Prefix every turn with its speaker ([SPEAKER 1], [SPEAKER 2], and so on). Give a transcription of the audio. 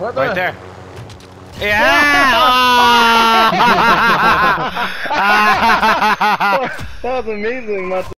[SPEAKER 1] What
[SPEAKER 2] Right
[SPEAKER 1] the?
[SPEAKER 2] there. Yeah!
[SPEAKER 1] That was amazing, Motty.